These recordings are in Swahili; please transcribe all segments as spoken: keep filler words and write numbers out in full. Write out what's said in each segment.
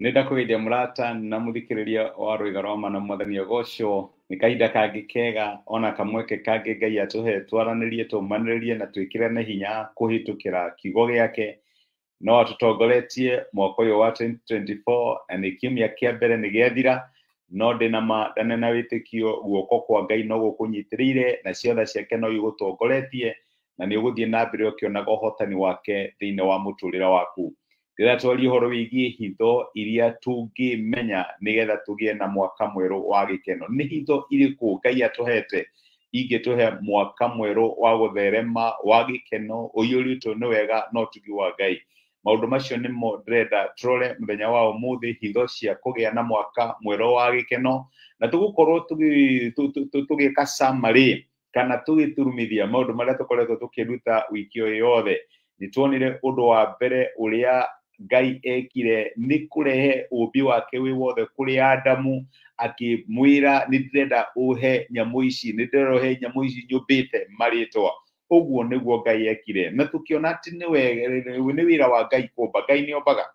Nenda kugeithia murata na muthikiriria wa rwiga rwa mana mwathani Ogosho ni kahinda kangi kega ona kamweke kangi Ngai atũhe twaranirie tumaniririe na twikirane hinya kuhitukira kiugo giake no atutongoretie mwaka uyu wa twenty twenty-four na kiumia kia mbere ni giathira no ndina ma ndane na witikio guoko kwa Ngai no gukunyitiriire na ciothe ciake no igutongoretie na ni uguthie na mbere ukionaga uhotani wake thiini wa muturira waku. Rĩrĩa twaria ũhoro wĩgiĩ hitho iria tũngĩmenya nĩgetha tũgĩe na mwaka mwerũ wa gĩkeno. Nĩ hitho irĩkũ Ngai atũhete ingĩtũhe mwaka mwerũ wa gũtherema wa gĩkeno ũiyũrĩtwo nĩ wega no ũtugi wa Ngai. Maũndũ macio nĩmo ndĩrenda tũrore mũthenya wa ũmũthĩ, hitho cia kũgĩa na mwaka mwerũ wa gĩkeno, na tũgũkorwo tũgĩka summary kana tũgĩturumithia maũndũ marĩa tũkoretwo tũkĩruta wiki ĩyo yothe. Nĩ tuonire ũndũ wa mbere ũrĩa Ngai ekire nĩ kũrehe ũmbi wake wĩ wothe kũrĩ Adamu, akĩmwĩra nĩ ndĩrenda ũhe nyamũ ici, nĩ ndĩrenda ũhe nyamũ ici nyũmbĩte marĩtwa. Ũguo nĩguo Ngai ekire, na tũkĩona atĩ nĩ wĩra wa Ngai kũmba. Ngai nĩ ombaga,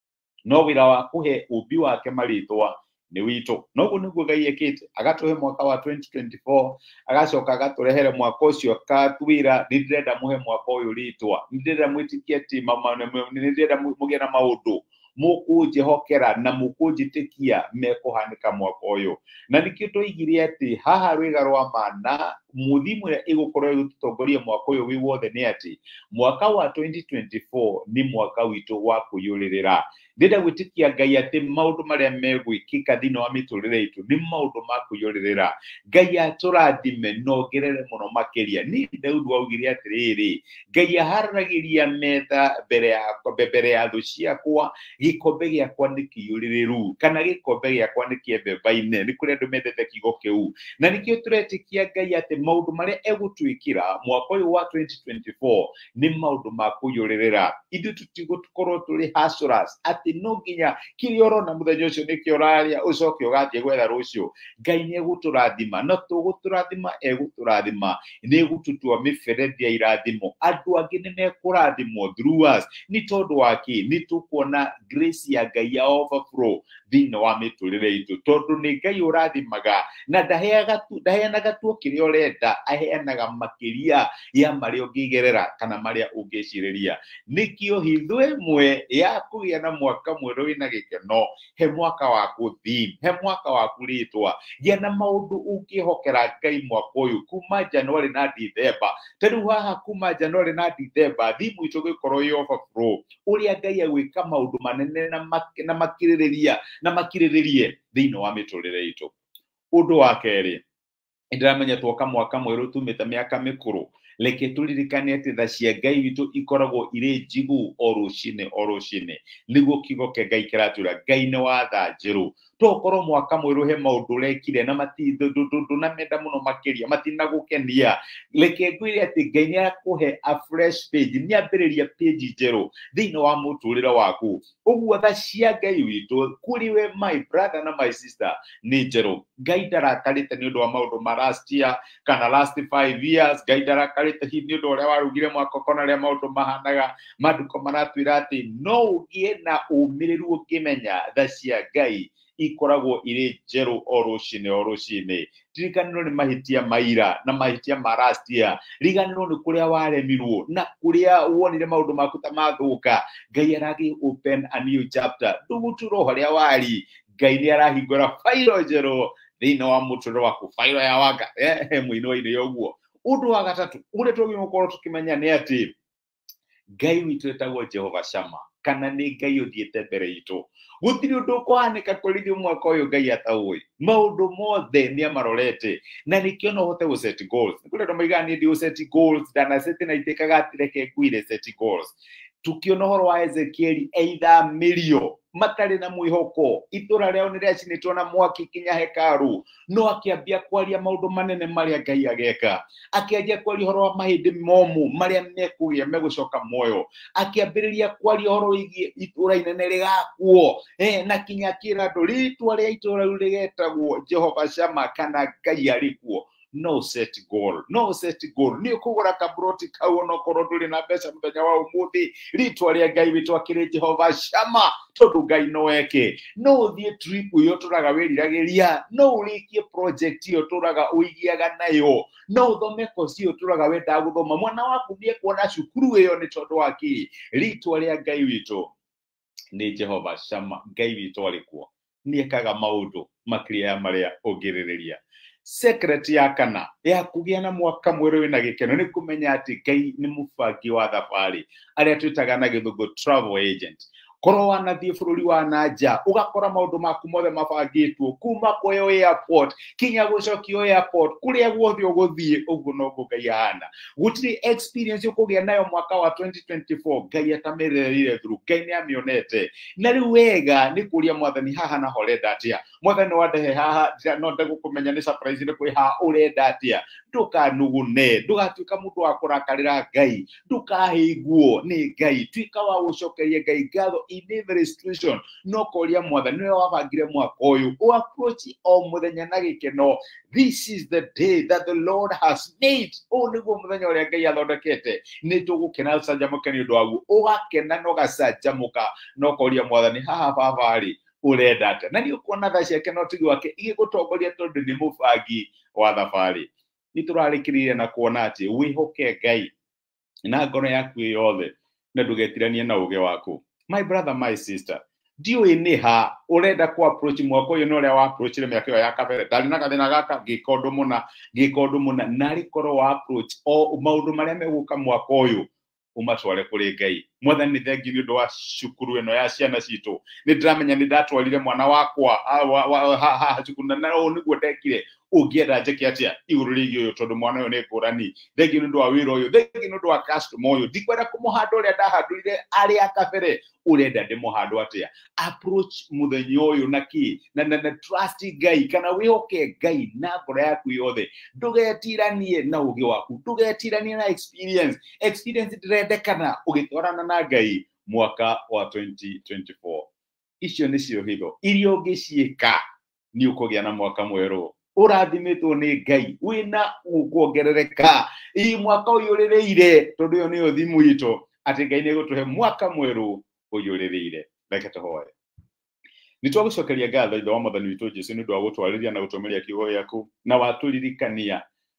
no wĩra wa kũhe ũmbi wake marĩtwa nĩ witũ. Noguo nĩguo Ngai ekĩte, agatũhe mwaka wa twenty twenty-four, agacoka agatũrehere mwaka ũcio akatwĩra nĩ ndĩrenda mũhe mwaka ũyũ rĩtwa, nĩ ndĩrenda mwĩtĩkie atĩ nĩ ndĩrenda mũgĩe na maũndũ mũkũnjĩhokera na mũkũnjĩtĩkia mekũhanĩka mwaka ũyũ. Na nĩkĩo tũigire atĩ haha rwĩga rwa mana mũthimo ĩrĩa ĩgũkorwo ĩgĩtũtongoria mwaka ũyũ wĩ wothe nĩ atĩ mwaka wa twenty twenty-four nĩ mwaka witũ wa kũiyũrĩrĩra. Ndĩrenda gwĩtĩkia Ngai atĩ maũndũ marĩa megwĩkĩka thĩinĩ wa mĩtũrĩre itũ nĩ maũndũ ma kũiyũrĩrĩra. Ngai atũrathime na ongerere mũno makĩria. Niĩ Daudi waugire atĩrĩrĩ, Ngai aharagĩria metha mbere yakwa mbere ya thũ ciakwa, gĩkombe gĩakwa nĩ kĩiyũrĩrĩru, kana gĩkombe gĩakwa nĩ kĩembemba-inĩ. Nĩ kũrĩ andũ mendete kiugo kĩu, na nĩkĩo tũretĩkia Ngai atĩ maũndũ marĩa egũtwĩkĩra mwaka ũyũ wa twenty twenty-four nĩ maũndũ ma kũiyũrĩrĩra. Ithuĩ tũtigũkorwo tũrĩ hustlers atĩ no nginya kĩrĩa ũrona mũthenya ũcio nĩkĩo ũrarĩa ũcoke ũgathiĩ gwetha rũciũ. Ngai nĩ egũtũrathima, na tũgũtũrathima egũtũrathima, nĩ egũtũtua mĩberethi ya irathimo. Andũ angĩ nĩ mekũrathimwo through us nĩ tondũ wa kĩ? Nĩ tũkuona grace ya Ngai ya overflow thĩinĩ wa mĩtũrĩre itũ, tondũ nĩ Ngai ũrathimaga na ndaheanaga tu kĩrĩa ũrenda, aheanaga makĩria ya marĩa ũngĩgerera kana marĩa ũngĩcirĩria. Nĩkĩo hitho ĩmwe ya kũgĩa na mwaka mwerũ wĩna gĩkeno, he mwaka waku theme, he mwaka waku rĩtwa, gĩa na maũndũ ũngĩhokera Ngai mwaka ũyũ kuma January na December. Tarĩu haha kuma January na December theme itũ gĩkorwo ĩ overflow, ũrĩa Ngai agwĩka maũndũ manene na makirĩrĩria na makirĩrĩrie thĩinĩ wa mĩtũrĩre itũ. Ũndũ wa kerĩ, ndĩramenya twoka mwaka mwerũ tumĩte mĩaka mĩkũrũ, reke tũririkane atĩ tha cia Ngai witũ ikoragwo irĩ njigu o rũcinĩ o rũcinĩ. Nĩguo kiugo kĩa Ngai kĩratwĩra Ngai nĩ wa tha njerũ. Tokorwo mwaka mwerũ he maũndũ ũrekire na ndũnamenda mũno makĩria, matinagũkenia, reke ngwĩre atĩ Ngai nĩ akũhe a fresh page, nĩ ambĩrĩria page njerũ thĩinĩ wa mũtũrĩre waku. Ũguo tha cia Ngai witũ kũrĩ we my brother na my sister nĩ njerũ. Ngai ndarakarĩte nĩ ũndũ wa maũndũ ma last year kana last five years. Ngai ndarakarĩte hihi nĩ ũndũ ũrĩa warugire mwaka ũkona rĩa maũndũ mahanaga. Maandĩko maratwĩra atĩ no ũgĩe na ũmĩrĩru ũkĩmenya tha cia Ngai ikoragwo irĩ njerũ o rũcinĩ o rũcinĩ. Ririkanĩrwo nĩ mahĩtia maira na mahĩtia ma last year. Riganĩrwo nĩ kũrĩa waremirwo na kũrĩa wonire maũndũ maku ta mathũka. Ngai aragĩ open a new chapter. Ndũgũtũra harĩa wari. Ngai nĩ arahingũra failo njerũ thĩinĩ wa mũtũrĩre waku, failo ya wanga mũinwo-inĩ ũguo. Ũndũ wa gatatũ ũrĩa tũgĩrĩirwo gũkorwo tũkĩmenya nĩ atĩ Ngai witũ etagwo Jehova Shama, kana nĩ Ngai ũthiĩte mbere itũ. Gũtirĩ ũndũ ũkũhanĩka kũrĩ mwaka ũyũ Ngai ataũĩ. Maũndũ mothe nĩ amarorete, na nĩkĩo no ũhote gũ set goals. Nĩ kũrĩ andũ maigaga nĩ ndĩ set goals, ndana set na itĩkaga atireke ngwire set goals. Tukiona ũhoro wa Ezekieli eithamĩrio matarĩ na mwĩhoko, itũra rĩao nĩ rĩacinĩtwo na mwaki kinya hekaru, no akĩambia kwaria maũndũ manene marĩa Ngai ageka. Akĩanjia kwaria ũhoro wa mahĩndĩ momũ marĩa mekũgĩa megũcoka muoyo. Akĩambĩrĩria kwaria ũhoro wĩgiĩ itũra inene rĩgakuo, eh na kinya akĩra andũ rĩtwa rĩa itũra rĩu rĩgetagwo Jehova Shama, kana Ngai arĩ kuo. no set goal no set goal ni ukugura kabroti kau ono korwo nduri na mbeca muthenya wa umuthi ritwa ria Ngai witwa kiri Jehova Shama tondu Ngai no eke no thie trip yo turaga wiriragiria no urikie project yo turaga uigiaga nayo no thome kosi yo turaga wenda guthoma mwana waku nie kuona cukuru iyo ni tondu waki ritwa ria Ngai witu ni Jehova Shama Ngai witu alikuwa ni ekaga maũndũ makĩria ya maria ũngĩrĩrĩria. Secret ya kana ya kũgĩa na mwaka mwerũ wĩna gĩkeno nĩ kũmenya atĩ Ngai nĩ mũbangi wa thabarĩ arĩa twĩtaga na gĩthũngũ travel agent. Korwo wanathiĩ bũrũri wa nanja ũgakora maũndũ maku mothe mabangĩtwo kuma kuoyo airport kinya gũcokio airport kũrĩa guothe ũgũthiĩ ũguo no Ngai ahana. Gũtirĩ experience ũkũgĩa nayo mwaka wa twenty twenty-four Ngai atamererire through Ngai nĩ amĩonete na rĩu wega nĩ kũria mwathani haha na horenda atĩa mwathani wandehe haha no ndagũkũmenya nĩ surprise nĩ kwĩ haha ũrenda atĩa ndũkanugune ndũgatuĩka mũndũ wa kũrakarĩra Ngai ndũkahĩiguo nĩ Ngai tuĩka wa gũcokeria Ngai ngatho in every situation no koria mwathani nĩ wabangire mwaka ũyũ o approach o mũthenya na gĩkeno. This is the day that the Lord has made. O nĩguo mũthenya ũrĩa Ngai athondekete nĩ tũgũkena canjamũke nĩ ũndũ waguo ũgakena no gacanjamũka no koria mwathani haha babarĩ urenda atĩa na nĩ ũkuona tha ciake no tigi wake igĩgũtongoria tondũ nĩ mũbangi wa thabarĩ. Nĩ tũrarĩkĩrĩria na kuona atĩ wĩhoke Ngai na ngoro yaku yothe na ndũgetiranie na ũũgĩ waku. My brother, my sister, ndiũĩ nĩ ha ũrenda ku approach mwaka ũyũ no ũrĩa wa approach ile mĩaka ĩyo ya kabere ndarĩ na gathĩna gaka gĩka ũndũ mũna gĩka ũndũ mũna narĩ korwo wa approach o maũndũ marĩa megũka mwaka ũyũ umatware kũrĩ Ngai. Mwathani nĩ thengi nĩ ũndũ wa cukuru ĩno ya ciana citũ nĩ ndĩramenya nĩ ndatwarire mwana wakwa haha cukuru na ũũ nĩguo ndekire ũngĩenda njĩke atĩa igũrũ rĩgiĩ ũyũ tondũ mwana ũyũ nĩ ngũrani. Thengi nĩ ũndũ wa wĩra ũyũ thengi nĩ ũndũ wa customer ũyũ ndikwenda kũmũhanda ũrĩa ndahandũrire arĩa kabere ũrenda ndĩmũhandwo atĩa. Approach mũthenya ũyũ na kĩ na na trust Ngai kana wĩhoke Ngai na ngoro yaku yothe ndũgetiranie na ũũgĩ waku ndũgetiranie na experience experience ndĩrendekana ũgĩtwarana na Ngai mwaka wa twenty twenty-four. Icio nĩcio hitho iria ũngĩciĩka nĩ ũkũgĩa na mwaka mwerũ ũrathimitwo nĩ Ngai wĩna ũkuongerereka ĩ mwaka ũyũrĩrĩire tondũ ũyũ nĩyo thimu itũ atĩ Ngai nĩ gũtũhe mwaka mwerũ ũyũrĩrĩire. Reke tũhoe. Nĩ twagũcokeria ngatho ithe wa mwathani witũ Jesũ nĩ ũndũ wa gũtwarĩria na gũtũmĩria kiugo gĩaku na watũririkania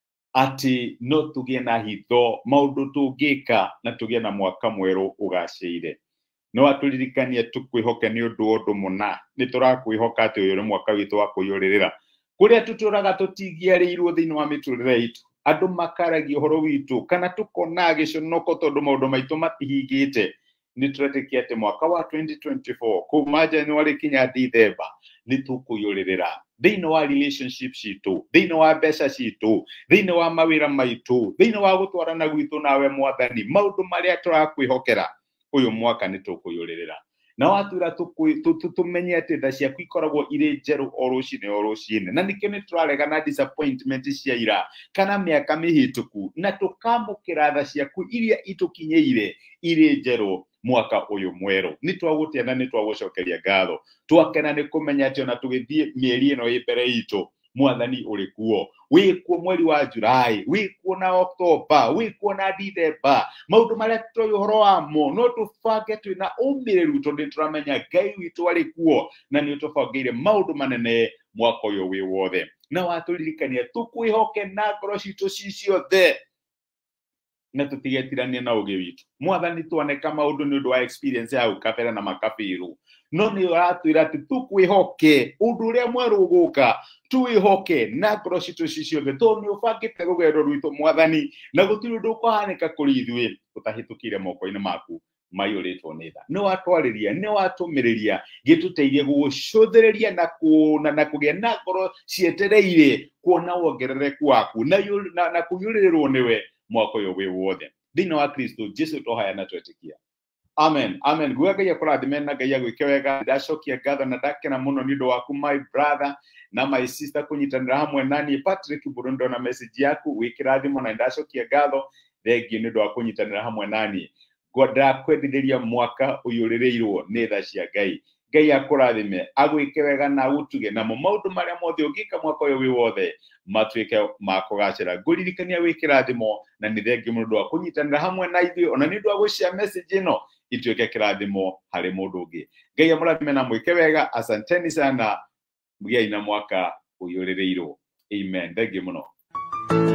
ati no tũgĩe na hitho maũndũ tũngika na tũgĩe na mwaka mwerũ ũgacĩire. No watũririkania tũkwĩhoke nĩ ũndũ ũndũ mũna nĩ tũrakwĩhoka atĩ ũyũ nĩ mwaka witũ wa kũiyũrĩrĩra kũrĩa tũtũraga tũtingĩarĩirwo thĩinĩ wa mĩtũrĩre itũ andũ makaragia ũhoro witũ kana tũkona gĩconoko tondũ maũndũ maitũ matihingĩte. Nĩ tũretĩkia atĩ mwaka wa twenty twenty-four kuma January kinya December nĩ tũkũiyũrĩrĩra thĩinĩ wa relationship citũ thĩinĩ wa mbeca citũ thĩinĩ wa mawĩra maitũ thĩinĩ wa gũtwarana gwitũ nawe mwathani maũndũ marĩa tũrakwĩhokera ũyũ mwaka nĩ tũkũiyũrĩrĩra. Na watwĩra tũmenye atĩ tha ciaku ikoragwo irĩ njerũ o rũcinĩ o rũcinĩ na nĩkĩo nĩ tũrarega na disappointment cia ira kana mĩaka mĩhĩtũku na tũkamũkĩra tha ciaku iria itũkinyĩire irĩ njerũ mwaka ũyũ mwerũ. Nĩ twagũtĩa na nĩ twagũcokeria ngatho twakena nĩ kũmenya atĩ ona tũgĩthiĩ mĩeri ĩno ĩ mbere itũ mwathani ũrĩ kuo wĩkuo mweri wa Julai wĩkuo na October wĩkuo na December maũndũ marĩa tũtoĩ ũhoro wamo no tũbange twĩna ũmĩrĩru tondũ tũramenya Ngai witũ arĩ kuo na nĩ ũtũbangĩire maũndũ manene mwaka ũyũ wĩ wothe. Na watũririkania tũkwĩhoke na ngoro citũ ciothe na tũtigetiranie na ũũgĩ witũ. Mwathani tuoneka maũndũ nĩ ũndũ wa experience ya ukabera na makabiru no nĩ ũratwĩra atĩ tũkwĩhoke ũndũ ũrĩa mwerũ ũgũka twĩhoke na ngoro citũ ciothe tondũ nĩ ũbangĩte rũgendo rwitũ mwathani na gũtirĩ ũndũ ũkũhanĩka kũrĩ ithuĩ ũtahĩtũkire moko-inĩ maku maiyũrĩtwo nĩ tha. Nĩ watwarĩria nĩ watũmĩrĩria gĩtũteithie gũgũcũthĩrĩria na kuona na kũgĩa na ngoro cietereire kuona wongerereku waku na na kũiyũrĩrĩrwo nĩwe mwaka ũyũ wĩ wothe thĩinĩ wa Kristo Jesũ tũhoya na twetĩkia. Amen. Amen. Guoya Ngai akũrathime na Ngai agwĩke wega. Ndacokia ngatho na ndakena mũno nĩ ũndũ waku my brother na my sister kũnyitanĩra hamwe naniĩ Patrick Burundo na message yaku wĩkĩrathimo na ndacokia ngatho thengiũ nĩ ũndũ wa kũnyitanĩra hamwe naniĩ. Ndakwendithĩria mwaka ũyũrĩrĩirwo nĩ tha cia Ngai. Ngai akũrathime agwĩke wega na ũtuge na maũndũ marĩa mothe ũngĩka mwaka ũyũ wĩ wothe matuĩke ma kũgacĩra. Ngũririkania wĩ kĩrathimo na nĩ thengiũ mũno wa kũnyitanĩra hamwe na ithuĩ ona nĩ ũndũ wa gũshare message ĩno ituĩke kĩrathimo harĩ mũndũ ũngĩ. Ngai amũrathime na mwĩke wega. Asanteni sana. Mũgĩai na mwaka ũiyũrĩrĩirwo. Amen. Thengiũ mũno.